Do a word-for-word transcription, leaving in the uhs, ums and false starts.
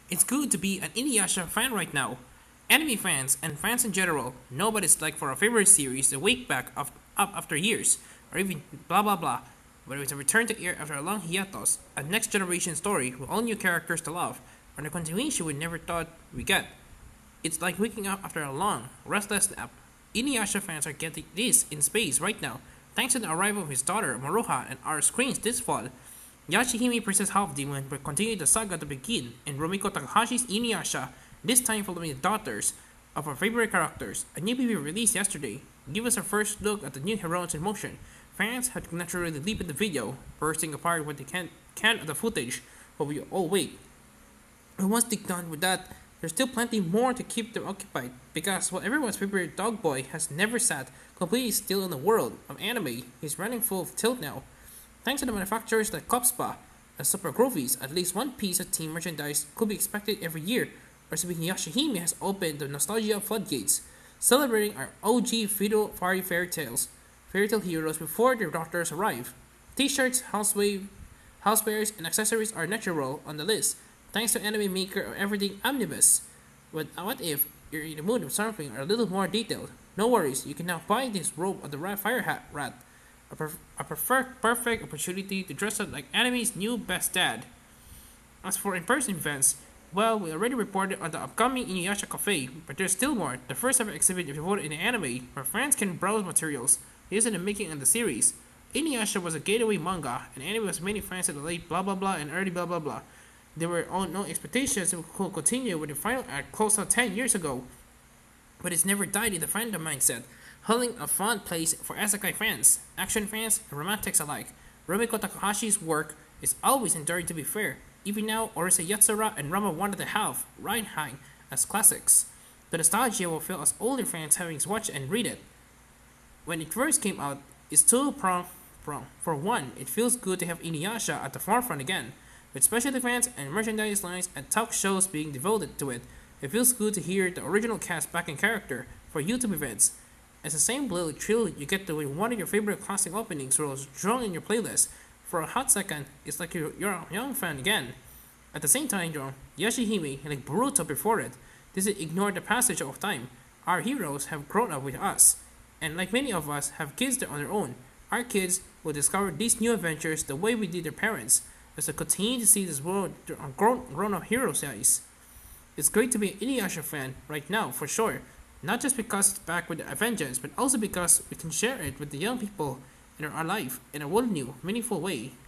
It's good to be an Inuyasha fan right now. Anime fans and fans in general know what it's like for a favorite series to wake back up, up after years, or even blah blah blah. Whether it's a return to air after a long hiatus, a next generation story with all new characters to love, or a continuation we never thought we get. It's like waking up after a long, restless nap. Inuyasha fans are getting this in space right now, thanks to the arrival of his daughter Maruha and our screens this fall. Yashihime Princess Half Demon will continue the saga to begin in Rumiko Takahashi's Inuyasha, this time following the daughters of our favorite characters. A new preview released yesterday give us a first look at the new heroines in motion. Fans had naturally leap in the video, bursting apart what they can, can of the footage, but we all wait. And once they're done with that, there's still plenty more to keep them occupied, because while everyone's favorite dog boy has never sat completely still in the world of anime, he's running full of tilt now. Thanks to the manufacturers like Copspa and Super Grovies, at least one piece of team merchandise could be expected every year, or speaking Yashihime has opened the nostalgia floodgates, celebrating our O G feudal fairy fairy tales, fairy tale heroes before their daughters arrive. T-shirts, housewave, housewares, and accessories are natural on the list, thanks to anime maker of everything Omnibus. But what if you're in the mood of something a little more detailed? No worries, you can now buy this robe of the Rat Fire Hat Rat, a, perf- a prefer- perfect opportunity to dress up like anime's new best dad. As for in-person events, well, we already reported on the upcoming Inuyasha Cafe, but there's still more. The first ever exhibit devoted in anime, where fans can browse materials used in the making of the series. Inuyasha was a gateway manga, and anime was many fans of the late blah blah blah and early blah blah blah. There were no expectations it could continue with the final act close to ten years ago, but it's never died in the fandom mindset, holding a fond place for isekai fans, action fans, and romantics alike. Rumiko Takahashi's work is always enduring, to be fair. Even now, Orisa Yatsura and Rama wanted to have Ride High as classics. The nostalgia will feel as older fans having watched and read it. When it first came out, it's two prong prong. For one, it feels good to have Inuyasha at the forefront again, with specialty fans and merchandise lines and talk shows being devoted to it. It feels good to hear the original cast back in character for YouTube events. It's the same little thrill you get to when one of your favorite classic openings rolls strong in your playlist. For a hot second, it's like you're, you're a young fan again. At the same time, though, Yashihime, like Boruto before it, doesn't ignore the passage of time. Our heroes have grown up with us, and like many of us, have kids on their own. Our kids will discover these new adventures the way we did their parents, as we continue to see this world through our grown, grown-up heroes' eyes. It's great to be an Inuyasha fan right now, for sure. Not just because it's back with a vengeance, but also because we can share it with the young people in our life in a whole new, meaningful way.